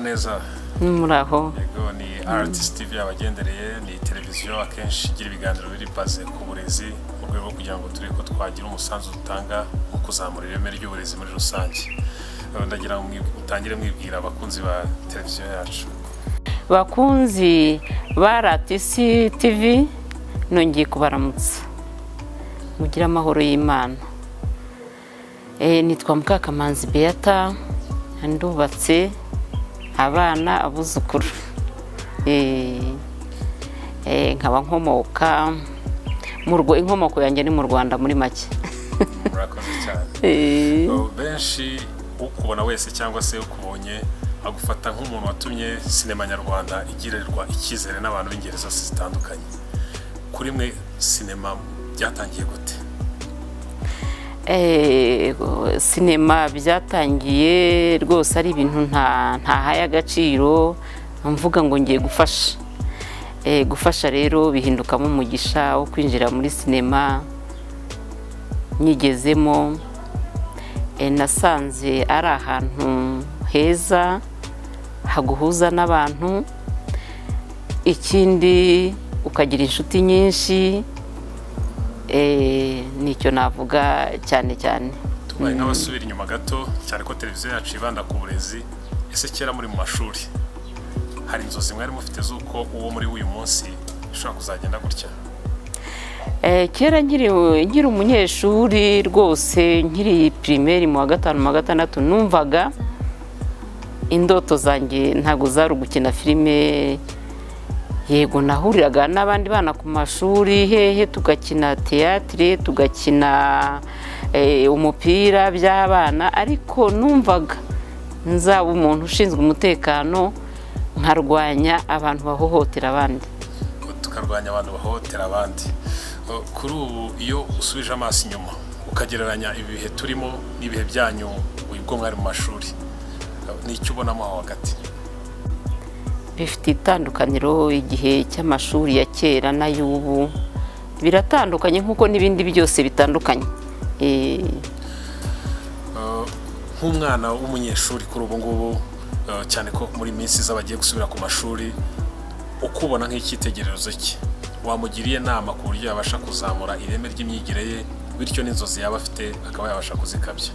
neza muraho yego ni artist TV abagendereye ni televiziyo akenshi igira ibiganiro biri baze ku burezi mu rwego kugira ngo tureko twagira umusanzu dutanga mu kuzamura ireme ry'uburezi muri rusange ndagira ngo utangire mwibwira abakunzi ba televiziyo yacu bakunzi ba RTC TV nongeye kubaramutsa mugira amahoro y'Imana nitwa Mukakamanzi Beata ndubatse abana abuzukuru nkaba nkomoka mu rugo inkomoko yanjye ni mu Rwanda muri make murakoze cyane benshi ukubona wese cyangwa se ukubonye agufata nk'umuntu watumye sinema nyarwanda igirirwa ikizere n'abantu b'ingeri zose zitandukanye kuri mwe sinema byatangiye gute sinema byatangiye rwose ari ibintu ntahaye agaciro mvuga ngo ngiye gufasha rero bihindukamo umugisha wo kwinjira muri sinema nyigezemo nasanze ari ahantu heza haguhuza n'abantu ikindi ukagira inshuti nyinshi nicyo navuga cyane tubaye nk'abasubira inyuma gato cyane ko televiziyo yacu ibanda ku burezi ese kera muri mu mashuri hari inzozi mwari mufite z'uko uwo muri uyu munsi ushobora kuzagenda gutya kera nkiri umunyeshuri rwose nkiri primaire mu wa gatanu mu wa gatandatu numvaga indoto zanjye ntago zari gukina filime yego nahuriraga n'abandi bana ku mashuri hehe tugakina théâtre tugakina umupira by'abana ariko numvaga nzaba umuntu ushinzwe umutekano nkarwanya abantu bahohotera abandi tukarwanya abantu bahohotera abandi kuri ubu iyo usubije amaso inyuma ukagereranya ibihe turimo n'ibihe byanyu ubwo mwari mu mashuri n'icyo ubonamo aho hagati bifite itandukaniro igihe cy'amashuri ya kera n'ay'ubu biratandukanye nk'uko n'ibindi byose bitandukanye nk'umwana w'umunyeshuri kuri ubu ngubu cyane ko muri minsi z'abagiye gusubira ku mashuri ukubona nk'icyitegererezo cye wamugiriye inama ku buryo yabasha kuzamura ireme ry'imyigire ye bityo n'inzozi yaba afite akaba yabasha kuzikabya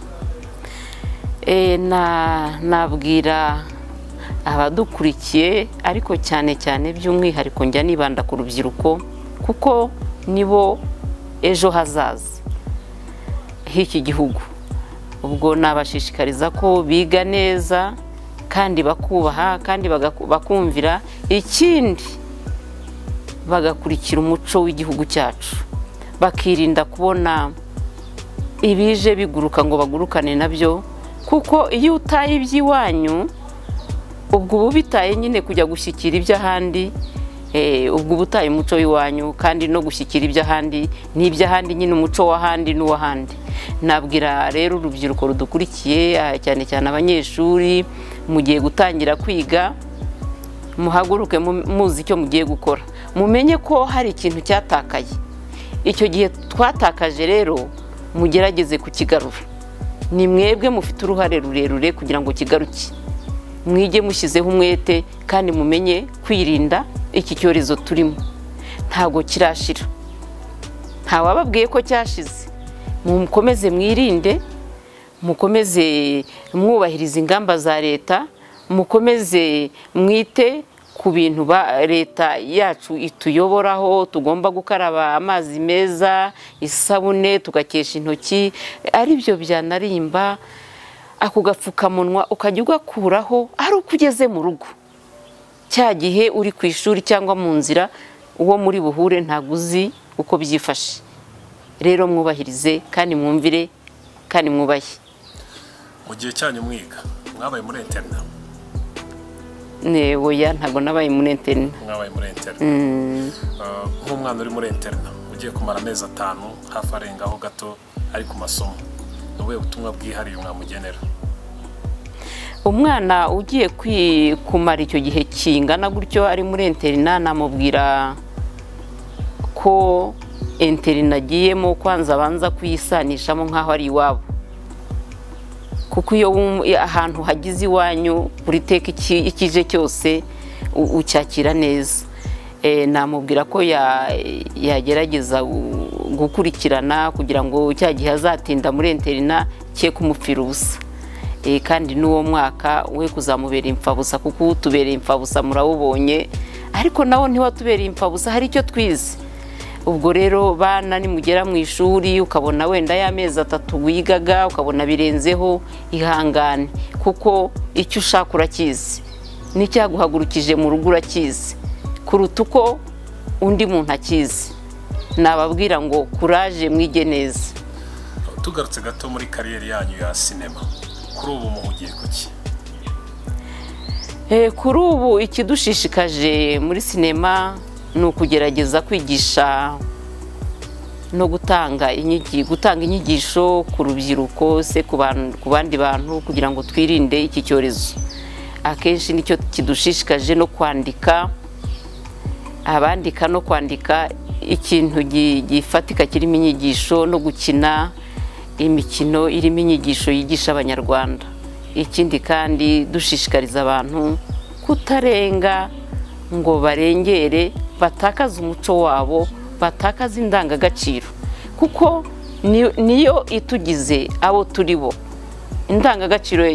nabwira abadukurikiye ariko cyane by'umwihariko njya nibanda ku rubyiruko kuko nibo ejo hazaza h'iki gihugu ubwo nabashishikariza ko biga neza kandi bakubaha kandi bakumvira ikindi bagakurikira umuco w'igihugu cyacu bakirinda kubona ibije biguruka ngo bagurukane nabyo kuko iyo utaye iby'iwanyu ubwo ubu bitaye nyine kujya gushyikira iby'ahandi ubwo ubutaye umuco w'iwanyu kandi no gushyikira iby'ahandi n'iby'ahandi nyine umuco w'ahandi n'uw'ahandi nabwira rero urubyiruko rudukurikiye cyane abanyeshuri mugiye gutangira kwiga muhaguruke muzi icyo mugiye gukora mumenye ko hari ikintu cyatakaye icyo gihe twatakaje rero mugerageze kukigarura ni mwebwe mufite uruhare rurerure kugira ngo kigaruke mwige mushyizeho umwete kandi mumenye kwirinda iki cyorezo turimo ntago kirashira ntawababwiye ko cyashize mukomeze mwirinde mukomeze mwubahiriza ingamba za leta mukomeze mwite ku bintu leta yacu ituyoboraho tugomba gukaraba amazi meza isabune tugakesha intoki ari byo byanarimba ako gapfukamunwa ukajya ugakuraho ari uko ugeze mu rugo cya gihe uri ku ishuri cyangwa mu nzira uwo muri buhure ntabwo uzi uko byifashe rero mwubahirize kandi mwumvire kandi mwubahe mu gihe cyanyu mwiga mwabaye muri internet oya ntabwo nabaye muri internet mwabaye muri internet nk'umwana uri muri internet ugiye kumara amezi 5 hafi arengaho gato ari ku masomo ubuye ubutumwa bwihariye mwamugenera umwana ugiye kumara icyo gihe kingana gutyo ari muri internet namubwira ko internet agiyemo kwanza abanza kuyisanishamo nk'aho ari iwabo kuko iyo ahantu hagize iwanyu buri teka ikije cyose ucyakira neza. Namubwira ko yagerageza gukurikirana kugira ngo cya gihe azatinda muri interina cye kumupfira ubusa. Kandi n'uwo mwaka we kuzamubera imfabusa, kuko utubereye imfabusa murawubonye, ariko nawo ntiwatubereye imfabusa, hari icyo twize. Ubwo rero bana nimugera mu ishuri ukabona wenda y'amezi 3 wigaga ukabona birenzeho, ihangane, kuko icyo ushaka urakizi, n'icyaguhagurukije mu rugo urakizi kuruta uko undi muntu akizi. Nababwira ngo kuraje mwige neza. Tugarutse gato muri kariyeri yanyu ya sinema, kuri ubu muhugiye kuki? Kuri ubu ikidushishikaje muri sinema ni ukugerageza kwigisha no gutanga inyigisho ku rubyiruko, se ku bandi bantu, kugira ngo twirinde iki cyorezo. Akenshi nicyo kidushishikaje, no kwandika, abandika no kwandika ikintu gifatika kirimo inyigisho, no gukina imikino irimo inyigisho yigisha abanyarwanda. Ikindi kandi dushishikariza abantu kutarenga ngo barengere, batakaza umuco wabo, batakaza indangagaciro, kuko niyo itugize abo turi bo. Indangagaciro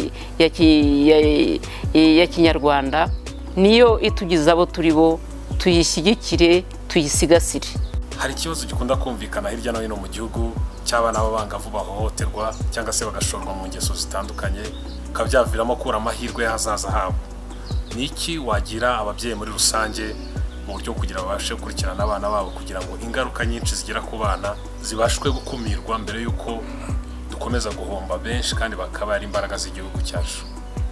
ya kinyarwanda niyo itugize abo turi bo, tuyishyigikire, tuyisigasire. Hari ikibazo gikunda kumvikana hirya no hino mu gihugu cy'abana b'abangavu bahohoterwa cyangwa se bagashorwa mu ngeso zitandukanye, kabyaviramo kura amahirwe y'ahazaza habo. Niki wagira ababyeyi muri rusange mu buryo kugira babashe gukurikirana abana babo, kugira ngo ingaruka nyinshi zigera ku bana zibashwe gukumirwa mbere yuko dukomeza guhomba benshi kandi bakaba ari imbaraga z'igihugu cyacu?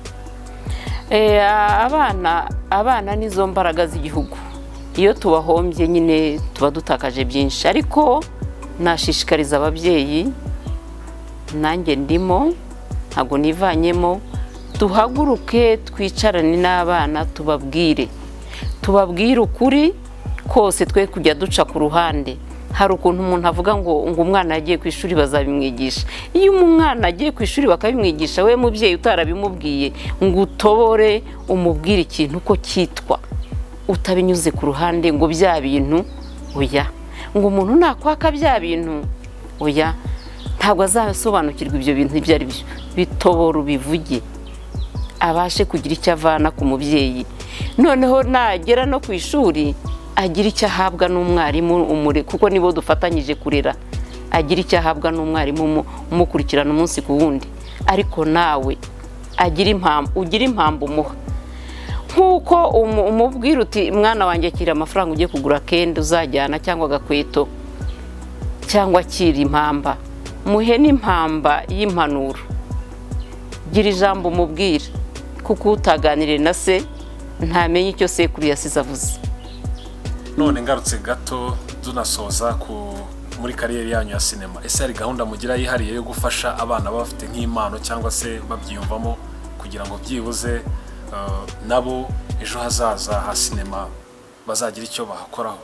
Abana nizo mbaraga z'igihugu. Iyo tubahombye nyine tuba dutakaje byinshi, ariko nashishikariza ababyeyi, nanjye ndimo, ntago nivanyemo, duhaguruke twicarane n'abana, tubabwire ukuri kose, twe kujya duca ku ruhande. Hari ukuntu umuntu avuga ngo umwana yagiye ku ishuri bazabimwigisha. Iyo umwana agiye ku ishuri bakabimwigisha, we mubyeyi utarabimubwiye ngo utobore umubwire ikintu ko cyitwa, utabinyuze ku ruhande ngo bya bintu oya, ngo umuntu nakwaka bya bintu oya, ntabwo azasobanukirwa ibyo bintu ibyo ari byo. Bitobora ubivuge, abashe kugira icyo avana ku mubyeyi, noneho nagera no ku ishuri agira icyo ahabwa n'umwarimu kuko nibo dufatanyije kurera. Agira icyo ahabwa n'umwarimu umukurikirana umunsi ku wundi, ariko nawe ugira impamvu umuha. Nkuko umubwira uti mwana wanjye akira amafaranga ugiye kugura kenda uzajyana, cyangwa agakweto, cyangwa akira impamba, muhe n'impamba y'impanuro. Gira ijambo umubwira, kuko utaganiriye na se ntamenye icyo sekuru yasize avuze. None ngarutse gato dunasoza muri kariyeri yanyu ya sinema, ese hari gahunda mugira yihariye yo gufasha abana bafite nk'impano cyangwa se babyiyumvamo, kugira ngo byibuze nabo ejo hazaza ha sinema bazagira icyo bahakoraho?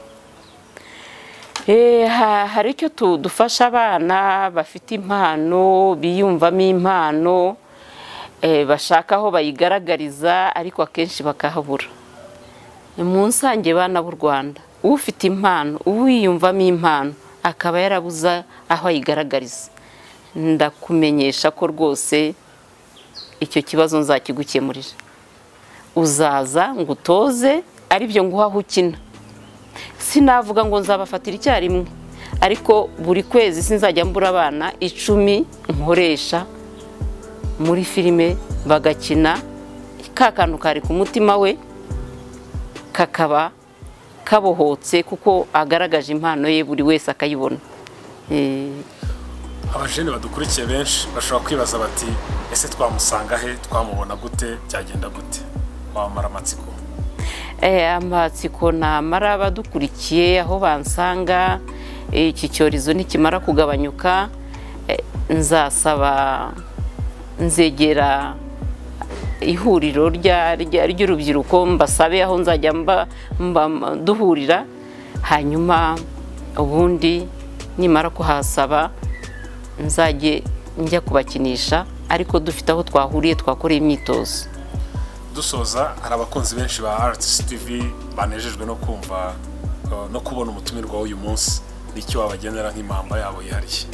Hari icyo dufasha abana bafite impano, biyumvamo impano, bashaka aho bayigaragariza, ariko akenshi bakahabura. Mu nsange bana b'u Rwanda, ufite impano, uwiyumvamo impano, akaba yarabuza aho ayigaragariza, ndakumenyesha ko rwose icyo kibazo nzakigukemurira. Uzaza ngo utoze, ari byo nguha aho ukina. Sinavuga ngo nzabafatira icyarimwe, ariko buri kwezi sinzajya mbura abana 10 nkoresha muri filime bagakina, ka kantu kari ku mutima we kakaba kabohotse, kuko agaragaje impano ye buri wese akayibona. Abajene badukurikiye benshi bashobora kwibaza bati, ese twamusanga he, twamubona gute, byagenda gute? Wamara amatsiko? Amatsiko namara badukurikiye aho bansanga, iki cyorezo nikimara kugabanyuka, nzegera ihuriro ry'urubyiruko, mbasabe aho nzajya duhurira, hanyuma ubundi nimara kuhasaba nzajye njya kubakinisha ariko dufite aho twahuriye twakoreye imyitozo. Dusoza, hari abakunzi benshi ba Arts TV banejejwe no kumva no kubona umutumirwa w'uyu munsi, n'icyo wabagenera nk'impamba yabo yihariye.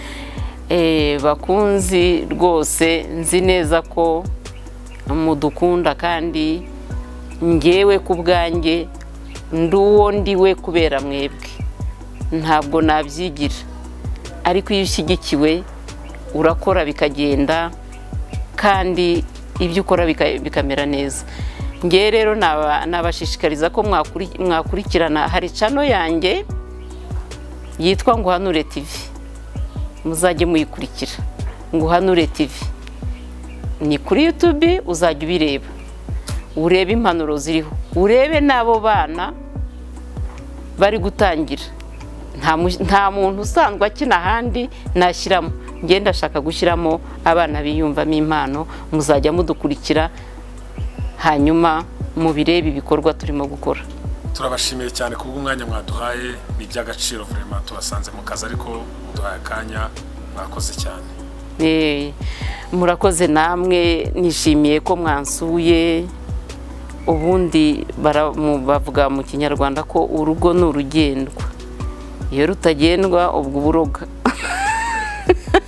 Bakunzi rwose, nzi neza ko mudukunda kandi ngewe ku bwanjye nduwo ndiwe kubera mwebwe, ntabwo nabyigira, ariko iyo ushyigikiwe urakora bikagenda kandi ibyo ukora bikamera neza. Ngewe rero nabashishikariza ko mwakurikirana, hari channel yanjye yitwa Nguhanure TV, muzajye muyikurikira. Nguhanure TV ni kuri YouTube, uzajya ubireba, urebe impanuro ziriho, urebe n'abo bana bari gutangira. Nta muntu usanzwe akina ahandi nashyiramo, ngenda ndashaka gushyiramo abana biyumvamo impano. Muzajya mudukurikira hanyuma mubirebe ibikorwa turimo gukora. Turabashimiye cyane kubw'umwanya mwaduhaye, ni by'agaciro vraiment. Tubasanze mu kazi ariko duhaye akanya, mwakoze cyane. Murakoze namwe, nishimiye ko mwansuye. Ubundi bavuga mu Kinyarwanda ko urugo ni urugendwa, iyo rutagendwa ubwo buroga.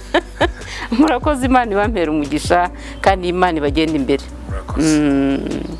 Murakoze, Imana ibampera umugisha kandi Imana ibagenda imbere. Murakoze.